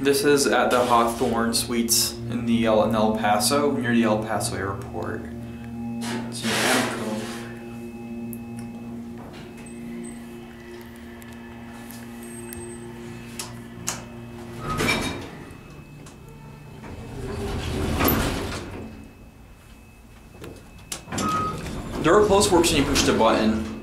This is at the Hawthorn Suites in El Paso, near the El Paso airport. It's an Emco. Door close works when you push the button.